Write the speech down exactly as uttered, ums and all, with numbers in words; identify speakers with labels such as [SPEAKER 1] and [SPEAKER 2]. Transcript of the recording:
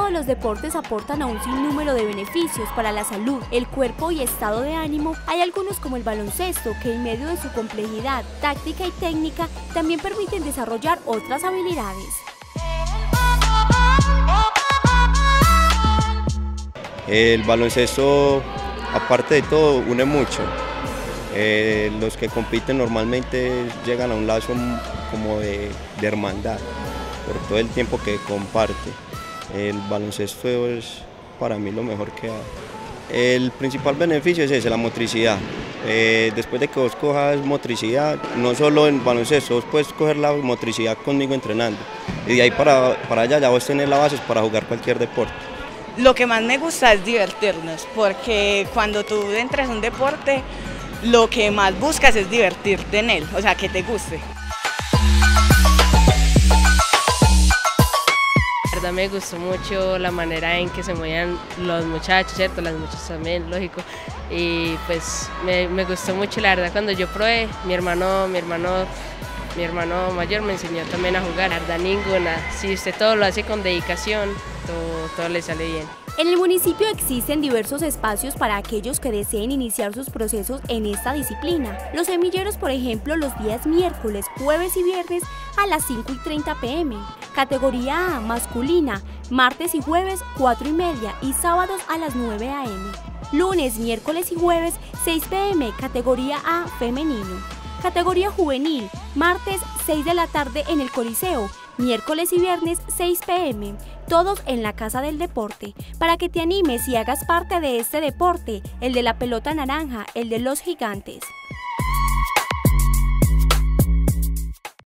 [SPEAKER 1] Todos los deportes aportan a un sinnúmero de beneficios para la salud, el cuerpo y estado de ánimo. Hay algunos como el baloncesto que en medio de su complejidad, táctica y técnica también permiten desarrollar otras habilidades.
[SPEAKER 2] El baloncesto, aparte de todo, une mucho. Eh, los que compiten normalmente llegan a un lazo como de, de hermandad por todo el tiempo que comparte. El baloncesto es para mí lo mejor que hay. El principal beneficio es ese, la motricidad. Eh, después de que vos cojas motricidad, no solo en baloncesto, vos puedes coger la motricidad conmigo entrenando. Y de ahí para, para allá ya vos tenés la base para jugar cualquier deporte.
[SPEAKER 3] Lo que más me gusta es divertirnos, porque cuando tú entras a un deporte, lo que más buscas es divertirte en él, o sea, que te guste.
[SPEAKER 4] La verdad me gustó mucho la manera en que se movían los muchachos, ¿cierto? Las muchachas también, lógico. Y pues me, me gustó mucho, la verdad, cuando yo probé, mi hermano, mi hermano, mi hermano mayor me enseñó también a jugar. La verdad, ninguna. Si usted todo lo hace con dedicación, todo, todo le sale bien.
[SPEAKER 1] En el municipio existen diversos espacios para aquellos que deseen iniciar sus procesos en esta disciplina. Los semilleros, por ejemplo, los días miércoles, jueves y viernes a las cinco y treinta pe eme. Categoría A, masculina, martes y jueves, cuatro y media y sábados a las nueve a eme. Lunes, miércoles y jueves, seis pe eme, categoría A, femenino. Categoría juvenil, martes, seis de la tarde en el Coliseo, miércoles y viernes, seis pe eme, todos en la Casa del Deporte, para que te animes y hagas parte de este deporte, el de la pelota naranja, el de los gigantes.